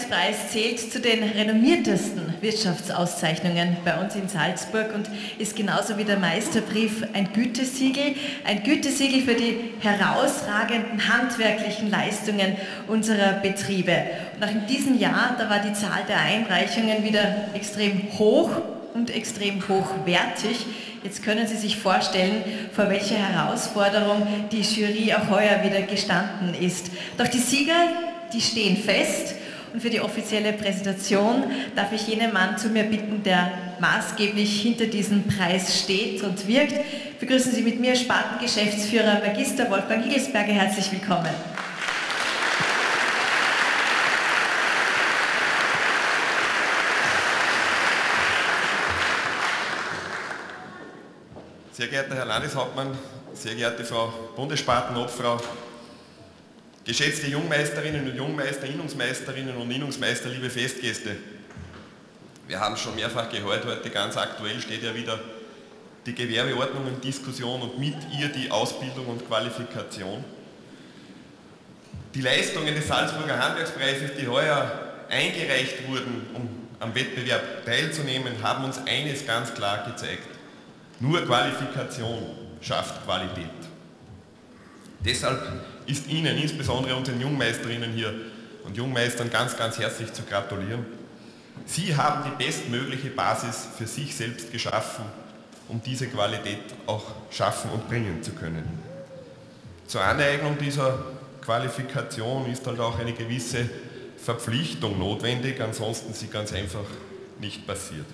Handwerkspreis zählt zu den renommiertesten Wirtschaftsauszeichnungen bei uns in Salzburg und ist genauso wie der Meisterbrief ein Gütesiegel für die herausragenden handwerklichen Leistungen unserer Betriebe. Und auch in diesem Jahr, da war die Zahl der Einreichungen wieder extrem hoch und extrem hochwertig. Jetzt können Sie sich vorstellen, vor welcher Herausforderung die Jury auch heuer wieder gestanden ist. Doch die Sieger, die stehen fest und für die offizielle Präsentation darf ich jenen Mann zu mir bitten, der maßgeblich hinter diesem Preis steht und wirkt. Begrüßen Sie mit mir Spartengeschäftsführer Magister Wolfgang Higelsberger. Herzlich willkommen. Sehr geehrter Herr Landeshauptmann, sehr geehrte Frau Bundesspartenobfrau, geschätzte Jungmeisterinnen und Jungmeister, Innungsmeisterinnen und Innungsmeister, liebe Festgäste. Wir haben es schon mehrfach gehört, heute ganz aktuell steht ja wieder die Gewerbeordnung in Diskussion und mit ihr die Ausbildung und Qualifikation. Die Leistungen des Salzburger Handwerkspreises, die heuer eingereicht wurden, um am Wettbewerb teilzunehmen, haben uns eines ganz klar gezeigt. Nur Qualifikation schafft Qualität. Deshalb ist Ihnen, insbesondere unseren Jungmeisterinnen hier und Jungmeistern, ganz, ganz herzlich zu gratulieren. Sie haben die bestmögliche Basis für sich selbst geschaffen, um diese Qualität auch schaffen und bringen zu können. Zur Aneignung dieser Qualifikation ist halt auch eine gewisse Verpflichtung notwendig, ansonsten sie ganz einfach nicht passiert.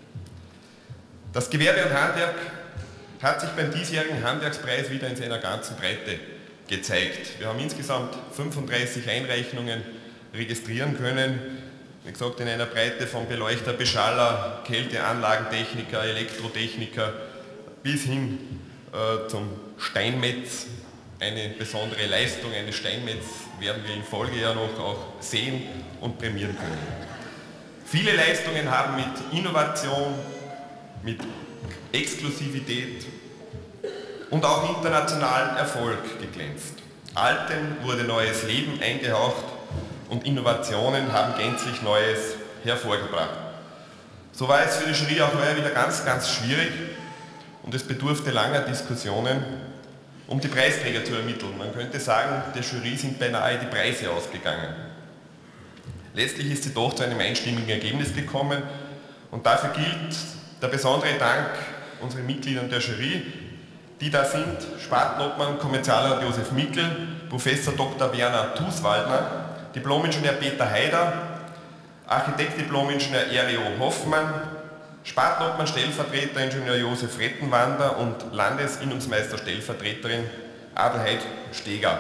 Das Gewerbe und Handwerk hat sich beim diesjährigen Handwerkspreis wieder in seiner ganzen Breite gezeigt. Wir haben insgesamt 35 Einreichungen registrieren können. Wie gesagt, in einer Breite von Beleuchter, Beschaller, Kälteanlagentechniker, Elektrotechniker bis hin zum Steinmetz. Eine besondere Leistung eines Steinmetz werden wir im Folgejahr noch auch sehen und prämieren können. Viele Leistungen haben mit Innovation, mit Exklusivität und auch internationalen Erfolg geglänzt. Altem wurde neues Leben eingehaucht und Innovationen haben gänzlich Neues hervorgebracht. So war es für die Jury auch heuer wieder ganz, ganz schwierig und es bedurfte langer Diskussionen, um die Preisträger zu ermitteln. Man könnte sagen, der Jury sind beinahe die Preise ausgegangen. Letztlich ist sie doch zu einem einstimmigen Ergebnis gekommen und dafür gilt der besondere Dank unseren Mitgliedern der Jury, die da sind: Spartenobmann, Kommerzialrat Josef Mickel, Professor Dr. Werner Thuswaldner, Diplom-Ingenieur Peter Haider, Architekt Diplom-Ingenieur Erio Hoffmann, Spartenobmann Stellvertreter Ingenieur Josef Rettenwander und Landesinnungsmeister Stellvertreterin Adelheid Steger.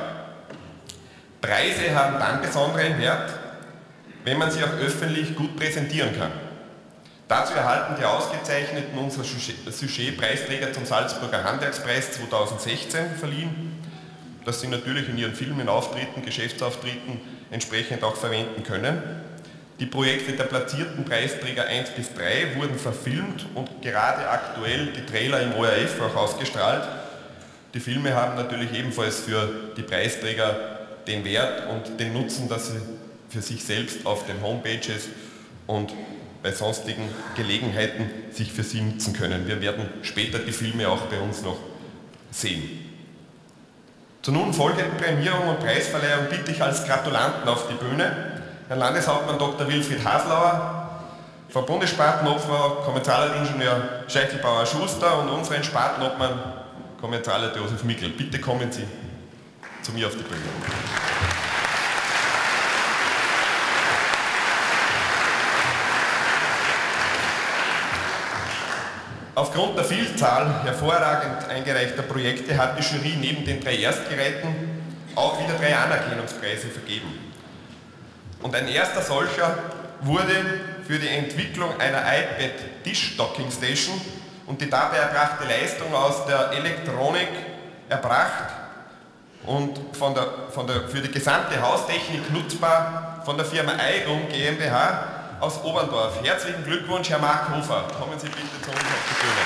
Preise haben dann besonderen Wert, wenn man sie auch öffentlich gut präsentieren kann. Dazu erhalten die Ausgezeichneten unser Sujet-Preisträger zum Salzburger Handwerkspreis 2016 verliehen, das sie natürlich in ihren Filmen, Auftritten, Geschäftsauftritten entsprechend auch verwenden können. Die Projekte der platzierten Preisträger 1 bis 3 wurden verfilmt und gerade aktuell die Trailer im ORF auch ausgestrahlt. Die Filme haben natürlich ebenfalls für die Preisträger den Wert und den Nutzen, dass sie für sich selbst auf den Homepages und bei sonstigen Gelegenheiten sich für sie nutzen können. Wir werden später die Filme auch bei uns noch sehen. Zur nun folgenden Prämierung und Preisverleihung bitte ich als Gratulanten auf die Bühne Herrn Landeshauptmann Dr. Wilfried Haslauer, Frau Bundesspartenobfrau, Kommerzialrat-Ingenieur Scheichelbauer-Schuster und unseren Spartenobmann, Kommerzialrat Josef Mickel. Bitte kommen Sie zu mir auf die Bühne. Aufgrund der Vielzahl hervorragend eingereichter Projekte hat die Jury neben den 3 Erstgereihten auch wieder 3 Anerkennungspreise vergeben. Und ein erster solcher wurde für die Entwicklung einer iPad Dish Docking Station und die dabei erbrachte Leistung aus der Elektronik erbracht und für die gesamte Haustechnik nutzbar von der Firma iRoom GmbH aus Oberndorf. Herzlichen Glückwunsch, Herr Marc Hofer. Kommen Sie bitte zu uns auf die Bühne.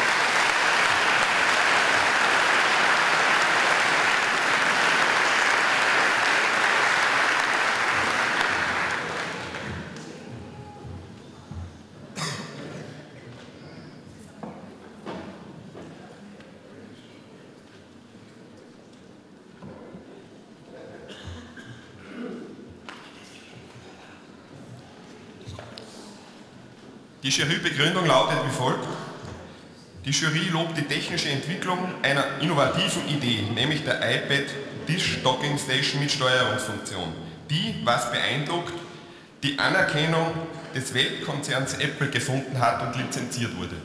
Die Jurybegründung lautet wie folgt. Die Jury lobt die technische Entwicklung einer innovativen Idee, nämlich der iPad Dish Docking Station mit Steuerungsfunktion, die, was beeindruckt, die Anerkennung des Weltkonzerns Apple gefunden hat und lizenziert wurde.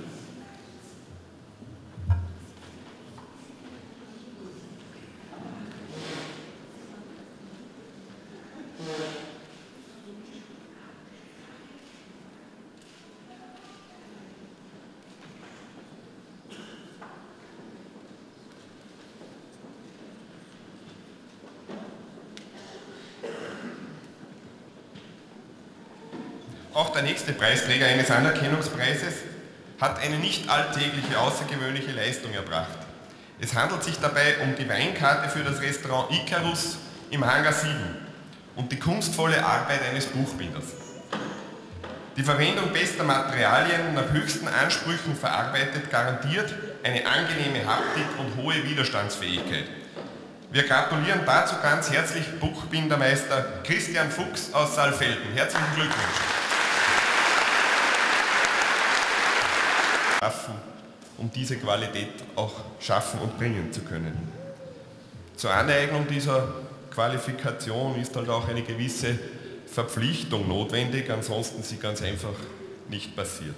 Auch der nächste Preisträger eines Anerkennungspreises hat eine nicht alltägliche, außergewöhnliche Leistung erbracht. Es handelt sich dabei um die Weinkarte für das Restaurant Icarus im Hangar 7 und die kunstvolle Arbeit eines Buchbinders. Die Verwendung bester Materialien nach höchsten Ansprüchen verarbeitet garantiert eine angenehme Haptik und hohe Widerstandsfähigkeit. Wir gratulieren dazu ganz herzlich Buchbindermeister Christian Fuchs aus Saalfelden. Herzlichen Glückwunsch! Um diese Qualität auch schaffen und bringen zu können. Zur Aneignung dieser Qualifikation ist halt auch eine gewisse Verpflichtung notwendig, ansonsten sie ganz einfach nicht passiert.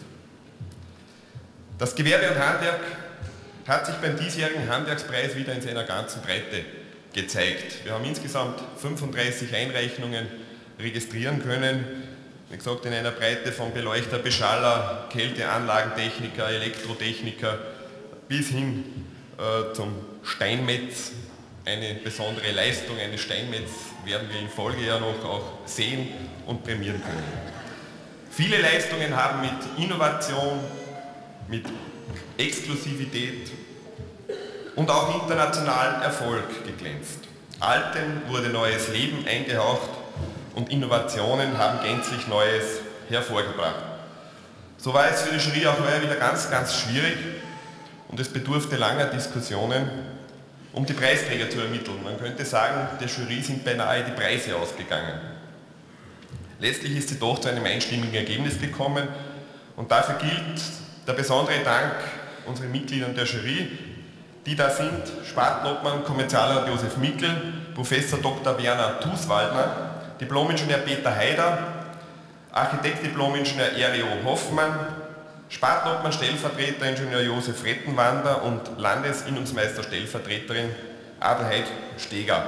Das Gewerbe und Handwerk hat sich beim diesjährigen Handwerkspreis wieder in seiner ganzen Breite gezeigt. Wir haben insgesamt 35 Einreichungen registrieren können. Wie gesagt, in einer Breite von Beleuchter, Beschaller, Kälteanlagentechniker, Elektrotechniker bis hin zum Steinmetz. Eine besondere Leistung eines Steinmetz werden wir im Folgejahr noch auch sehen und prämieren können. Viele Leistungen haben mit Innovation, mit Exklusivität und auch internationalen Erfolg geglänzt. Alten wurde neues Leben eingehaucht und Innovationen haben gänzlich Neues hervorgebracht. So war es für die Jury auch heuer wieder ganz, ganz schwierig und es bedurfte langer Diskussionen, um die Preisträger zu ermitteln. Man könnte sagen, der Jury sind beinahe die Preise ausgegangen. Letztlich ist sie doch zu einem einstimmigen Ergebnis gekommen und dafür gilt der besondere Dank unseren Mitgliedern der Jury, die da sind: Spartenobmann, Kommensarrat Josef Mickel, Professor Dr. Werner Thuswaldner, Diplom-Ingenieur Peter Haider, Architekt Diplom-Ingenieur Erio Hoffmann, Spartenobmann Stellvertreter Ingenieur Josef Rettenwander und Landesinnungsmeister Stellvertreterin Adelheid Steger.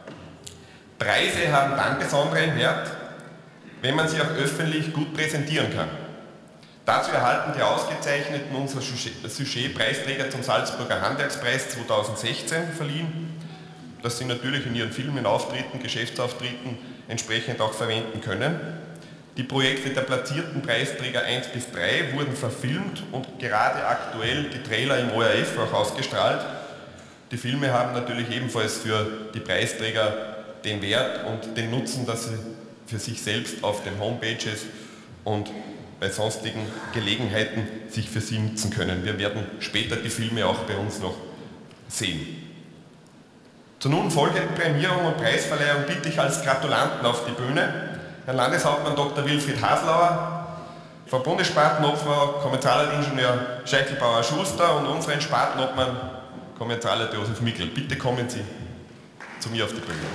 Preise haben dann besonderen Wert, wenn man sie auch öffentlich gut präsentieren kann. Dazu erhalten die Ausgezeichneten unser Sujet-Preisträger zum Salzburger Handwerkspreis 2016 verliehen, das sie natürlich in ihren Filmen, Auftritten, Geschäftsauftritten entsprechend auch verwenden können. Die Projekte der platzierten Preisträger 1 bis 3 wurden verfilmt und gerade aktuell die Trailer im ORF auch ausgestrahlt. Die Filme haben natürlich ebenfalls für die Preisträger den Wert und den Nutzen, dass sie für sich selbst auf den Homepages und bei sonstigen Gelegenheiten sich für sie nutzen können. Wir werden später die Filme auch bei uns noch sehen. Zur nun folgenden Prämierung und Preisverleihung bitte ich als Gratulanten auf die Bühne Herrn Landeshauptmann Dr. Wilfried Haslauer, Frau Bundesspartenobfrau, Kommensarrat-Ingenieur Scheichelbauer-Schuster und unseren Spartenobmann, Kommensarrat Josef Mickel. Bitte kommen Sie zu mir auf die Bühne.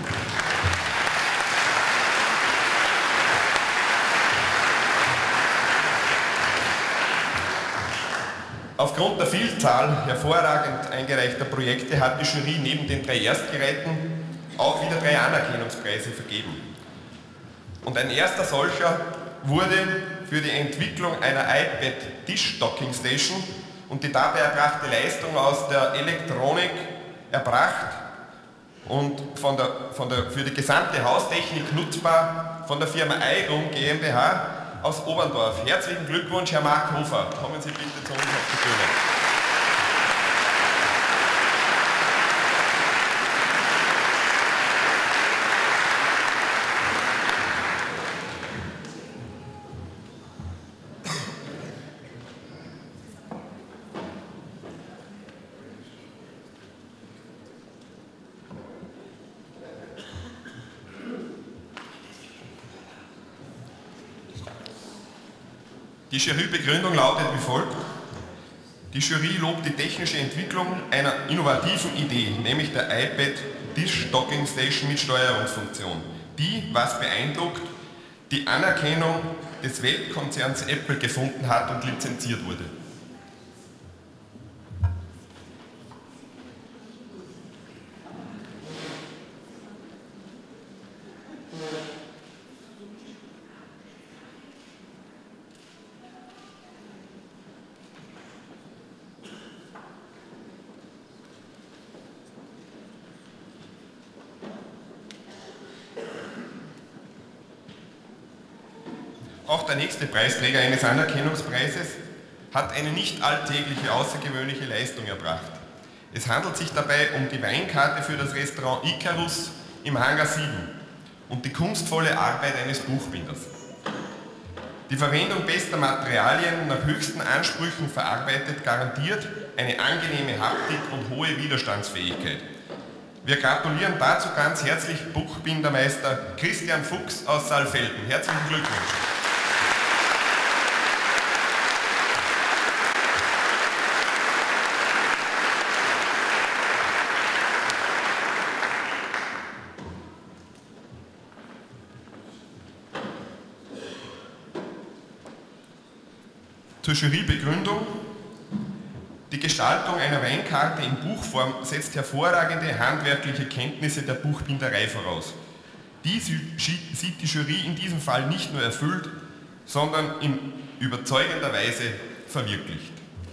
Aufgrund der Vielzahl hervorragend eingereichter Projekte hat die Jury neben den 3 Erstgereihten auch wieder 3 Anerkennungspreise vergeben. Und ein erster solcher wurde für die Entwicklung einer iPad Dish Docking Station und die dabei erbrachte Leistung aus der Elektronik erbracht und für die gesamte Haustechnik nutzbar von der Firma iRoom GmbH aus Oberndorf. Herzlichen Glückwunsch, Herr Mark Hofer. Kommen Sie bitte zu uns auf die Bühne. Die Jurybegründung lautet wie folgt. Die Jury lobt die technische Entwicklung einer innovativen Idee, nämlich der iPad Dish Docking Station mit Steuerungsfunktion, die, was beeindruckt, die Anerkennung des Weltkonzerns Apple gefunden hat und lizenziert wurde. Auch der nächste Preisträger eines Anerkennungspreises hat eine nicht alltägliche, außergewöhnliche Leistung erbracht. Es handelt sich dabei um die Weinkarte für das Restaurant Icarus im Hangar 7 und die kunstvolle Arbeit eines Buchbinders. Die Verwendung bester Materialien nach höchsten Ansprüchen verarbeitet garantiert eine angenehme Haptik und hohe Widerstandsfähigkeit. Wir gratulieren dazu ganz herzlich Buchbindermeister Christian Fuchs aus Saalfelden. Herzlichen Glückwunsch! Zur Jurybegründung. Die Gestaltung einer Weinkarte in Buchform setzt hervorragende handwerkliche Kenntnisse der Buchbinderei voraus. Dies sieht die Jury in diesem Fall nicht nur erfüllt, sondern in überzeugender Weise verwirklicht.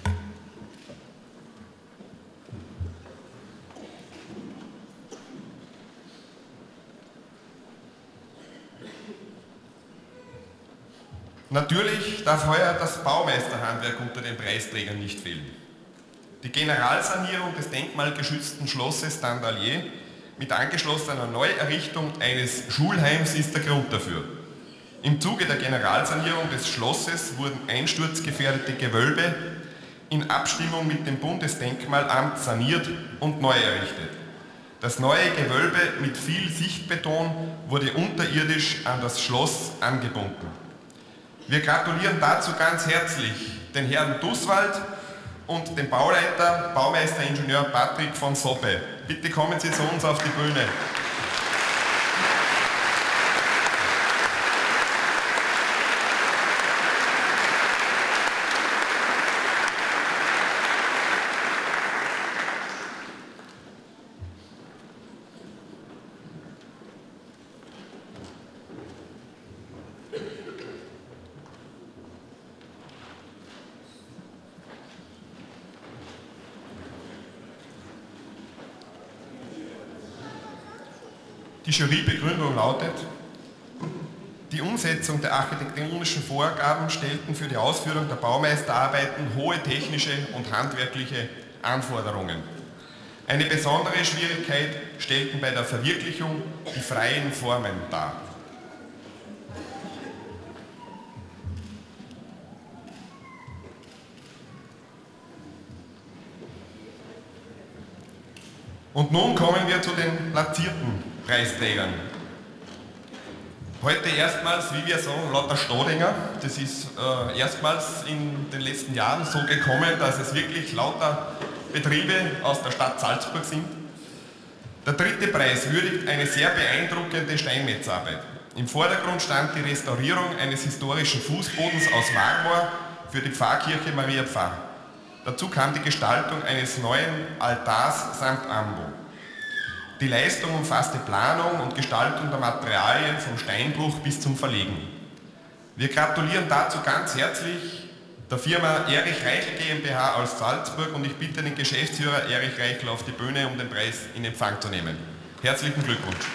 Natürlich darf heuer das Baumeisterhandwerk unter den Preisträgern nicht fehlen. Die Generalsanierung des denkmalgeschützten Schlosses Dandalier mit angeschlossener Neuerrichtung eines Schulheims ist der Grund dafür. Im Zuge der Generalsanierung des Schlosses wurden einsturzgefährdete Gewölbe in Abstimmung mit dem Bundesdenkmalamt saniert und neu errichtet. Das neue Gewölbe mit viel Sichtbeton wurde unterirdisch an das Schloss angebunden. Wir gratulieren dazu ganz herzlich den Herrn Duswald und dem Bauleiter, Baumeisterinningenieur Patrick von Sobbe. Bitte kommen Sie zu uns auf die Bühne. Die Jurybegründung lautet, die Umsetzung der architektonischen Vorgaben stellten für die Ausführung der Baumeisterarbeiten hohe technische und handwerkliche Anforderungen. Eine besondere Schwierigkeit stellten bei der Verwirklichung die freien Formen dar. Und nun kommen wir zu den platzierten Preisträgern. Heute erstmals, wie wir sagen, lauter Stadinger. Das ist erstmals in den letzten Jahren so gekommen, dass es wirklich lauter Betriebe aus der Stadt Salzburg sind. Der dritte Preis würdigt eine sehr beeindruckende Steinmetzarbeit. Im Vordergrund stand die Restaurierung eines historischen Fußbodens aus Marmor für die Pfarrkirche Maria Pfarr. Dazu kam die Gestaltung eines neuen Altars samt Ambo. Die Leistung umfasste Planung und Gestaltung der Materialien vom Steinbruch bis zum Verlegen. Wir gratulieren dazu ganz herzlich der Firma Erich Reichel GmbH aus Salzburg und ich bitte den Geschäftsführer Erich Reichel auf die Bühne, um den Preis in Empfang zu nehmen. Herzlichen Glückwunsch.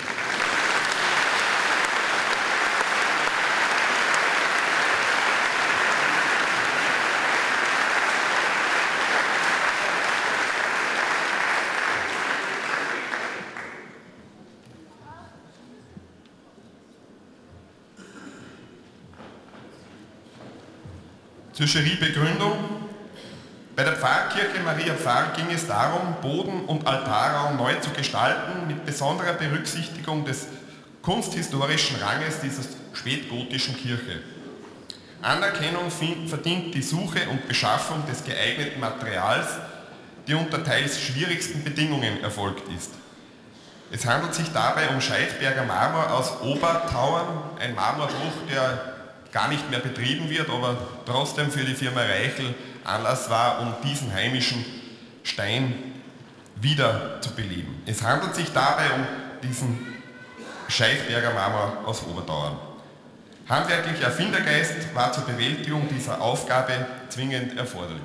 Zur Jurybegründung. Bei der Pfarrkirche Maria Pfarr ging es darum, Boden- und Altarraum neu zu gestalten, mit besonderer Berücksichtigung des kunsthistorischen Ranges dieser spätgotischen Kirche. Anerkennung verdient die Suche und Beschaffung des geeigneten Materials, die unter teils schwierigsten Bedingungen erfolgt ist. Es handelt sich dabei um Scheidberger Marmor aus Obertauern, ein Marmorbruch, der gar nicht mehr betrieben wird, aber trotzdem für die Firma Reichel Anlass war, um diesen heimischen Stein wieder zu beleben. Es handelt sich dabei um diesen Scheidberger Marmor aus Obertauern. Handwerklicher Erfindergeist war zur Bewältigung dieser Aufgabe zwingend erforderlich.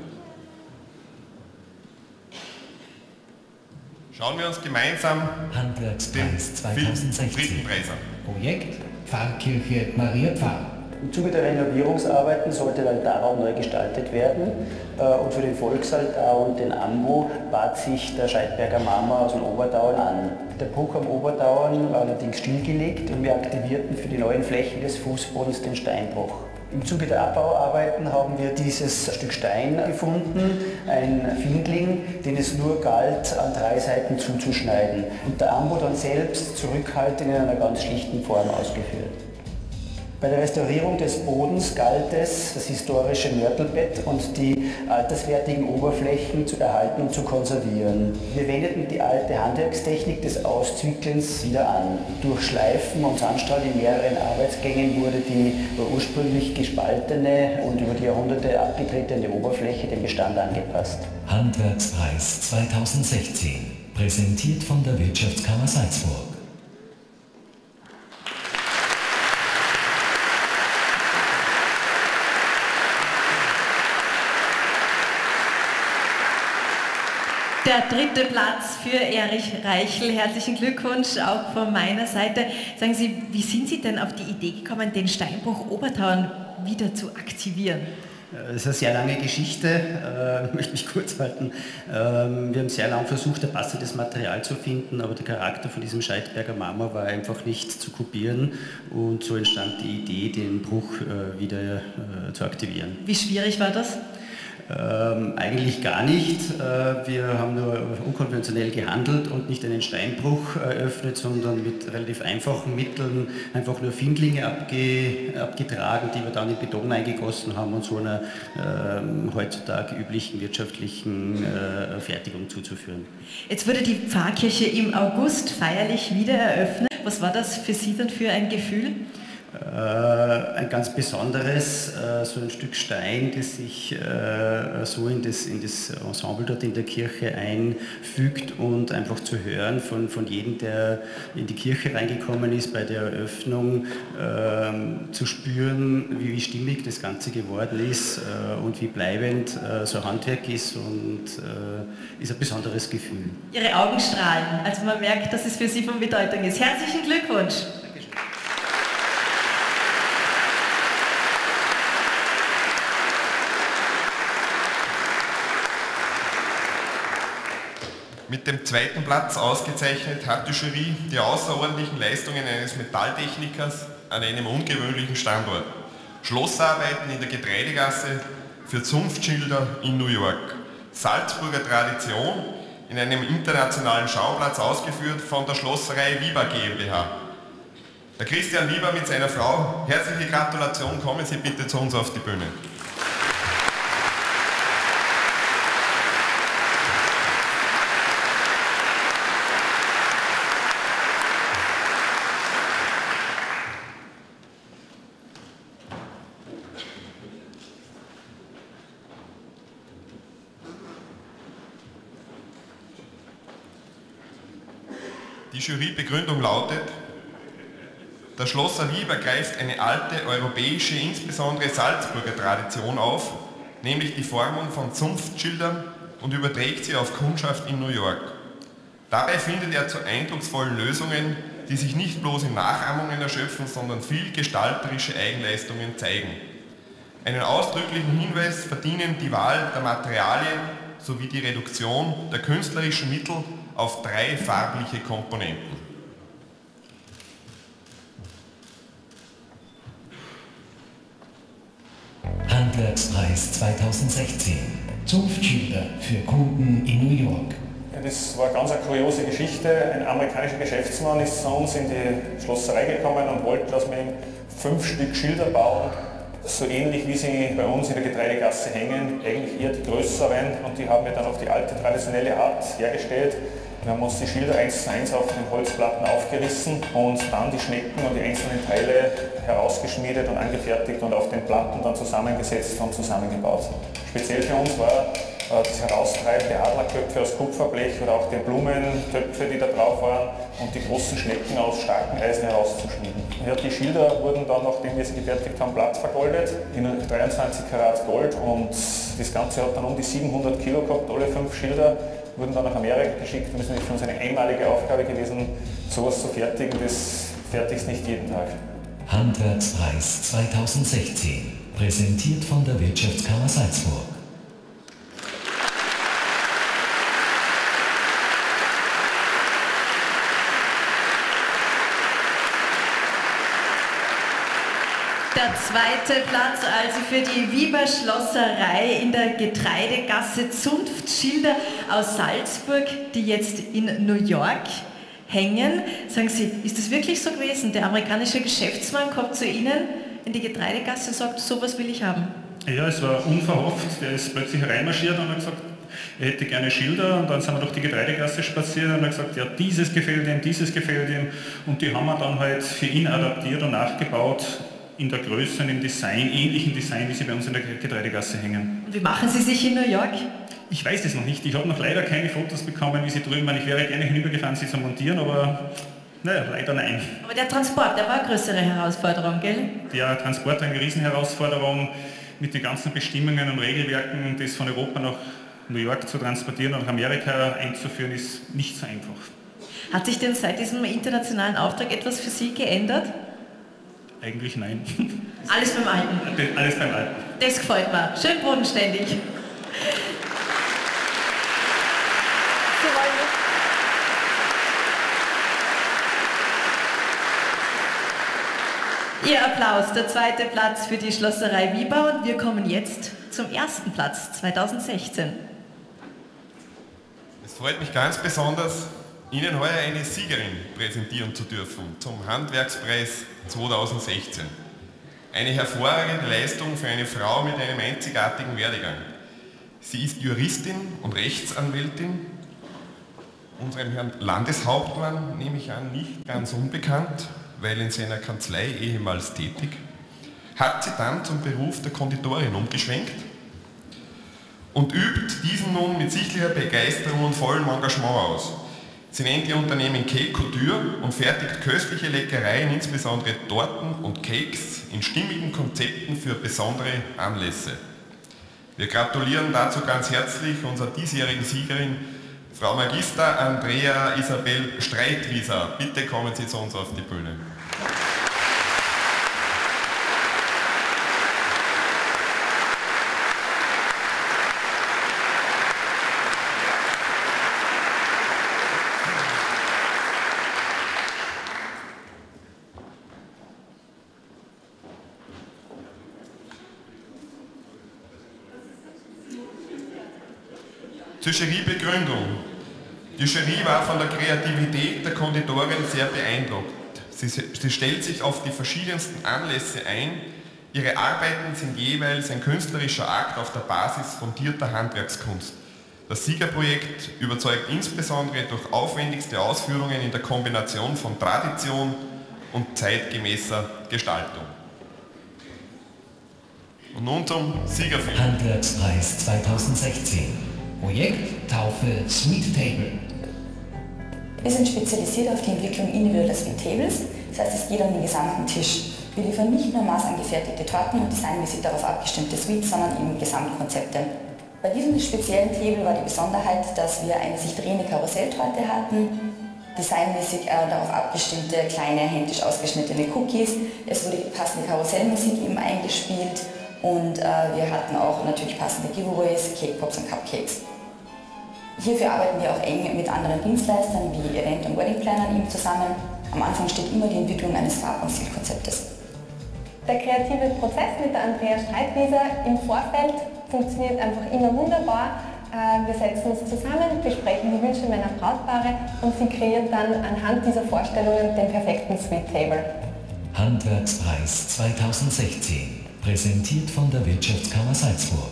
Schauen wir uns gemeinsam Handwerkspreis den dritten Preis an. Projekt Pfarrkirche Maria Pfarr. Im Zuge der Renovierungsarbeiten sollte der Altarraum neu gestaltet werden und für den Volksaltar und den Ambo bat sich der Scheidberger Marmor aus den Obertauern an. Der Bruch am Obertauern war allerdings stillgelegt und wir aktivierten für die neuen Flächen des Fußbodens den Steinbruch. Im Zuge der Abbauarbeiten haben wir dieses Stück Stein gefunden, ein Findling, den es nur galt, an 3 Seiten zuzuschneiden und der Ambo dann selbst zurückhaltend in einer ganz schlichten Form ausgeführt. Bei der Restaurierung des Bodens galt es, das historische Mörtelbett und die alterswertigen Oberflächen zu erhalten und zu konservieren. Wir wendeten die alte Handwerkstechnik des Auszwickelns wieder an. Durch Schleifen und Sandstrahl in mehreren Arbeitsgängen wurde die ursprünglich gespaltene und über die Jahrhunderte abgetretene Oberfläche dem Bestand angepasst. Handwerkspreis 2016, präsentiert von der Wirtschaftskammer Salzburg. Der 3. Platz für Erich Reichel. Herzlichen Glückwunsch auch von meiner Seite. Sagen Sie, wie sind Sie denn auf die Idee gekommen, den Steinbruch Obertauern wieder zu aktivieren? Das ist eine sehr lange Geschichte, ich möchte mich kurz halten. Wir haben sehr lange versucht, ein passendes Material zu finden, aber der Charakter von diesem Scheidberger Marmor war einfach nicht zu kopieren und so entstand die Idee, den Bruch wieder zu aktivieren. Wie schwierig war das? Eigentlich gar nicht. Wir haben nur unkonventionell gehandelt und nicht einen Steinbruch eröffnet, sondern mit relativ einfachen Mitteln einfach nur Findlinge abgetragen, die wir dann in Beton eingegossen haben und so einer heutzutage üblichen wirtschaftlichen Fertigung zuzuführen. Jetzt wurde die Pfarrkirche im August feierlich wieder eröffnet. Was war das für Sie dann für ein Gefühl? Ein ganz besonderes, so ein Stück Stein, das sich so in das Ensemble dort in der Kirche einfügt und einfach zu hören von jedem, der in die Kirche reingekommen ist, bei der Eröffnung zu spüren, wie stimmig das Ganze geworden ist und wie bleibend so Handwerk ist und ist ein besonderes Gefühl. Ihre Augen strahlen, also man merkt, dass es für Sie von Bedeutung ist. Herzlichen Glückwunsch! Mit dem 2. Platz ausgezeichnet hat die Jury die außerordentlichen Leistungen eines Metalltechnikers an einem ungewöhnlichen Standort. Schlossarbeiten in der Getreidegasse für Zunftschilder in New York. Salzburger Tradition in einem internationalen Schauplatz ausgeführt von der Schlosserei Wieber GmbH. Der Christian Wieber mit seiner Frau, herzliche Gratulation, kommen Sie bitte zu uns auf die Bühne. Die Jurybegründung lautet: Der Schlosser Wieber greift eine alte europäische, insbesondere Salzburger Tradition auf, nämlich die Formung von Zunftschildern und überträgt sie auf Kundschaft in New York. Dabei findet er zu eindrucksvollen Lösungen, die sich nicht bloß in Nachahmungen erschöpfen, sondern viel gestalterische Eigenleistungen zeigen. Einen ausdrücklichen Hinweis verdienen die Wahl der Materialien sowie die Reduktion der künstlerischen Mittel auf 3 farbliche Komponenten. Handwerkspreis 2016. Zunftschilder für Kunden in New York. Ja, das war eine ganz kuriose Geschichte. Ein amerikanischer Geschäftsmann ist zu uns in die Schlosserei gekommen und wollte, dass wir ihm 5 Stück Schilder bauen so ähnlich wie sie bei uns in der Getreidegasse hängen, eigentlich eher die größeren, und die haben wir dann auf die alte traditionelle Art hergestellt. Wir haben uns die Schilder 1:1 auf den Holzplatten aufgerissen und dann die Schnecken und die einzelnen Teile herausgeschmiedet und angefertigt und auf den Platten dann zusammengesetzt und zusammengebaut. Speziell für uns war das Heraustreiben der Adlerköpfe aus Kupferblech oder auch der Blumentöpfe, die da drauf waren, und die großen Schnecken aus starkem Eisen herauszuschmieden. Ja, die Schilder wurden dann, nachdem wir sie gefertigt haben, platt vergoldet in 23 Karat Gold, und das Ganze hat dann um die 700 Kilo gehabt, alle 5 Schilder. Wurden dann nach Amerika geschickt, und es ist für uns eine einmalige Aufgabe gewesen, sowas zu fertigen. Das fertigt nicht jeden Tag. Handwerkspreis 2016, präsentiert von der Wirtschaftskammer Salzburg. Der zweite Platz also für die Wieber Schlosserei in der Getreidegasse, Zunftschilder aus Salzburg, die jetzt in New York hängen. Sagen Sie, ist das wirklich so gewesen? Der amerikanische Geschäftsmann kommt zu Ihnen in die Getreidegasse und sagt, sowas will ich haben. Ja, es war unverhofft. Der ist plötzlich reinmarschiert und hat gesagt, er hätte gerne Schilder, und dann sind wir durch die Getreidegasse spaziert und er hat gesagt, ja, dieses gefällt ihm, und die haben wir dann halt für ihn adaptiert und nachgebaut, in der Größe und im Design, ähnlichen Design, wie sie bei uns in der Getreidegasse hängen. Und wie machen Sie sich in New York? Ich weiß es noch nicht. Ich habe noch leider keine Fotos bekommen, wie sie drüben waren. Ich wäre gerne hinübergefahren, sie zu montieren, aber naja, leider nein. Aber der Transport, der war eine größere Herausforderung, gell? Der Transport war eine Riesenherausforderung mit den ganzen Bestimmungen und Regelwerken, das von Europa nach New York zu transportieren und nach Amerika einzuführen, ist nicht so einfach. Hat sich denn seit diesem internationalen Auftrag etwas für Sie geändert? Eigentlich nein. Alles beim Alten? Alles beim Alten. Das gefällt mir. Schön bodenständig. Ihr Applaus, der zweite Platz für die Schlosserei Wieber, und wir kommen jetzt zum ersten Platz 2016. Es freut mich ganz besonders, Ihnen heuer eine Siegerin präsentieren zu dürfen zum Handwerkspreis 2016. Eine hervorragende Leistung für eine Frau mit einem einzigartigen Werdegang. Sie ist Juristin und Rechtsanwältin, unserem Herrn Landeshauptmann, nehme ich an, nicht ganz unbekannt, weil in seiner Kanzlei ehemals tätig, hat sie dann zum Beruf der Konditorin umgeschwenkt und übt diesen nun mit sichtlicher Begeisterung und vollem Engagement aus. Sie nennt ihr Unternehmen Cake Couture und fertigt köstliche Leckereien, insbesondere Torten und Cakes, in stimmigen Konzepten für besondere Anlässe. Wir gratulieren dazu ganz herzlich unserer diesjährigen Siegerin, Frau Magister Andrea Isabel Streitwieser. Bitte kommen Sie zu uns auf die Bühne. Zur Jurybegründung. Die Jury war von der Kreativität der Konditorin sehr beeindruckt. Sie stellt sich auf die verschiedensten Anlässe ein. Ihre Arbeiten sind jeweils ein künstlerischer Akt auf der Basis fundierter Handwerkskunst. Das Siegerprojekt überzeugt insbesondere durch aufwendigste Ausführungen in der Kombination von Tradition und zeitgemäßer Gestaltung. Und nun zum Siegerfilm. Handwerkspreis 2016. Projekt Taufe Sweet Table. Wir sind spezialisiert auf die Entwicklung individueller Sweet Tables, das heißt, es geht um den gesamten Tisch. Wir liefern nicht nur maßangefertigte Torten und designmäßig darauf abgestimmte Sweets, sondern eben Gesamtkonzepte. Bei diesem speziellen Table war die Besonderheit, dass wir eine sich drehende Karusselltorte hatten, designmäßig darauf abgestimmte kleine händisch ausgeschnittene Cookies, es wurde passende Karussellmusik eben eingespielt und wir hatten auch natürlich passende Giveaways, Cake Pops und Cupcakes. Hierfür arbeiten wir auch eng mit anderen Dienstleistern wie Event- und Weddingplannern eben zusammen. Am Anfang steht immer die Entwicklung eines Farb- und Stilkonzeptes. Der kreative Prozess mit der Andrea Streitwieser im Vorfeld funktioniert einfach immer wunderbar. Wir setzen uns zusammen, besprechen die Wünsche meiner Brautpaare und sie kreiert dann anhand dieser Vorstellungen den perfekten Sweet Table. Handwerkspreis 2016, präsentiert von der Wirtschaftskammer Salzburg.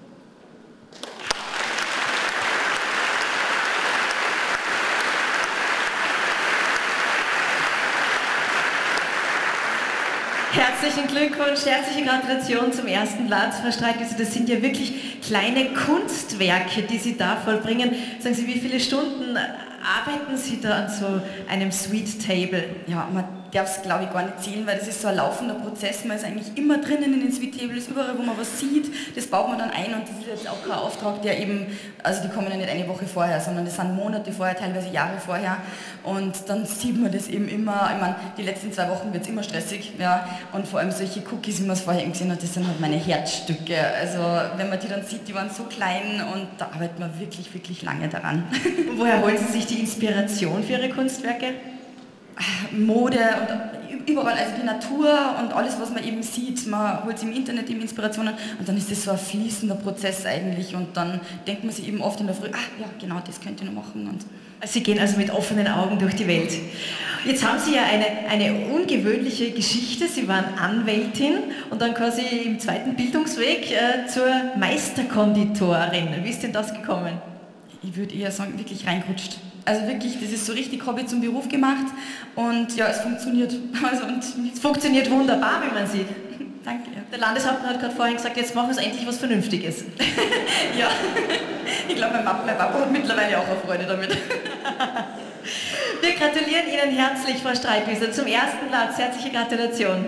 Herzlichen Glückwunsch, herzliche Gratulation zum ersten Platz, Frau Streitwieser. Das sind ja wirklich kleine Kunstwerke, die Sie da vollbringen. Sagen Sie, wie viele Stunden arbeiten Sie da an so einem Sweet Table? Ja, man darf es, glaube ich, gar nicht zählen, weil das ist so ein laufender Prozess. Man ist eigentlich immer drinnen in den Sweet Tables, überall, wo man was sieht, das baut man dann ein und das ist jetzt auch kein Auftrag, der eben, also die kommen ja nicht eine Woche vorher, sondern das sind Monate vorher, teilweise Jahre vorher und dann sieht man das eben immer, ich meine, die letzten 2 Wochen wird es immer stressig, ja, und vor allem solche Cookies, wie man es vorher gesehen hat, das sind halt meine Herzstücke, also wenn man die dann sieht, die waren so klein und da arbeitet man wirklich, wirklich lange daran. Und woher holen Sie sich die Inspiration für Ihre Kunstwerke? Mode und überall, also die Natur und alles, was man eben sieht, man holt sich im Internet eben Inspirationen und dann ist das so ein fließender Prozess eigentlich und dann denkt man sich eben oft in der Früh, ja genau, das könnte ich noch machen. Und Sie gehen also mit offenen Augen durch die Welt. Jetzt haben Sie ja eine ungewöhnliche Geschichte, Sie waren Anwältin und dann quasi im zweiten Bildungsweg zur Meisterkonditorin. Wie ist denn das gekommen? Ich würde eher sagen, wirklich reingerutscht. Also wirklich, das ist so richtig Hobby zum Beruf gemacht und ja, es funktioniert. Also, und es funktioniert wunderbar, wie man sieht. Danke. Ja. Der Landeshauptmann hat gerade vorhin gesagt, jetzt machen wir endlich was Vernünftiges. Ja, ich glaube, mein Papa hat mittlerweile auch eine Freude damit. Wir gratulieren Ihnen herzlich, Frau Streitwieser, zum ersten Platz. Herzliche Gratulation.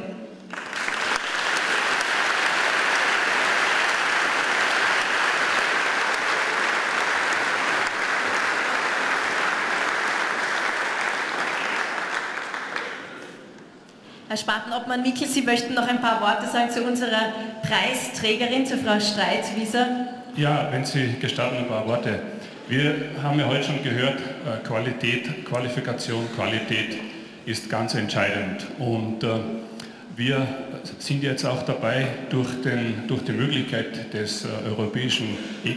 Herr Spatenobmann-Mikl, Sie möchten noch ein paar Worte sagen zu unserer Preisträgerin, zu Frau Streitwieser. Ja, wenn Sie gestatten, ein paar Worte. Wir haben ja heute schon gehört, Qualität, Qualifikation, Qualität ist ganz entscheidend. Und wir sind jetzt auch dabei, durch die Möglichkeit des europäischen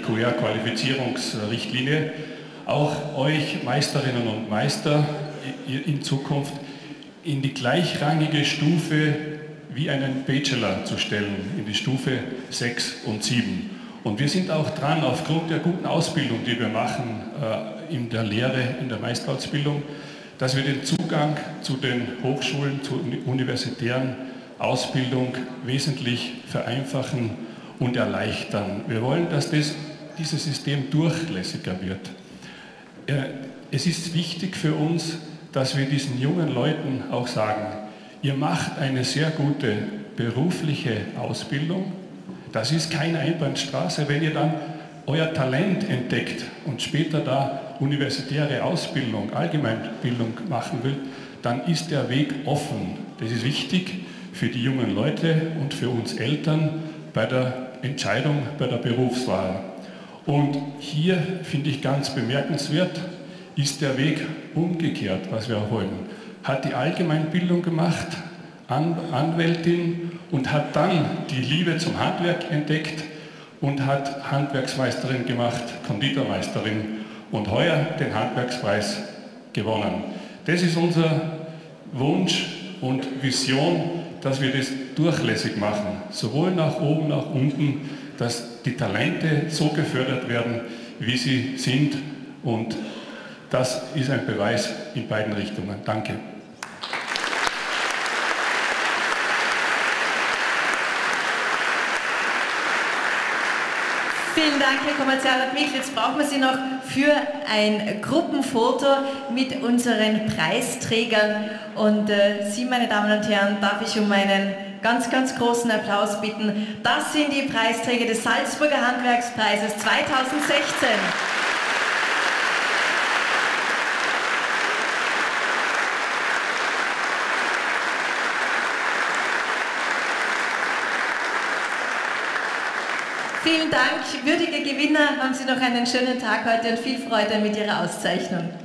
EQR-Qualifizierungsrichtlinie auch euch Meisterinnen und Meister in Zukunft in die gleichrangige Stufe wie einen Bachelor zu stellen, in die Stufe 6 und 7. Und wir sind auch dran, aufgrund der guten Ausbildung, die wir machen in der Lehre, in der Meisterausbildung, dass wir den Zugang zu den Hochschulen, zur universitären Ausbildung wesentlich vereinfachen und erleichtern. Wir wollen, dass dieses System durchlässiger wird. Es ist wichtig für uns, dass wir diesen jungen Leuten auch sagen, ihr macht eine sehr gute berufliche Ausbildung. Das ist keine Einbahnstraße. Wenn ihr dann euer Talent entdeckt und später da universitäre Ausbildung, Allgemeinbildung machen will, dann ist der Weg offen. Das ist wichtig für die jungen Leute und für uns Eltern bei der Entscheidung, bei der Berufswahl. Und hier finde ich ganz bemerkenswert, ist der Weg umgekehrt, was wir auch wollen. Hat die Allgemeinbildung gemacht, Anwältin und hat dann die Liebe zum Handwerk entdeckt und hat Handwerksmeisterin gemacht, Konditormeisterin und heuer den Handwerkspreis gewonnen. Das ist unser Wunsch und Vision, dass wir das durchlässig machen, sowohl nach oben, nach unten, dass die Talente so gefördert werden, wie sie sind und das ist ein Beweis in beiden Richtungen. Danke. Vielen Dank, Herr Kommerzialrat Mikl. Jetzt brauchen wir Sie noch für ein Gruppenfoto mit unseren Preisträgern. Und Sie, meine Damen und Herren, darf ich um einen ganz, ganz großen Applaus bitten. Das sind die Preisträger des Salzburger Handwerkspreises 2016. Vielen Dank, würdige Gewinner, haben Sie noch einen schönen Tag heute und viel Freude mit Ihrer Auszeichnung.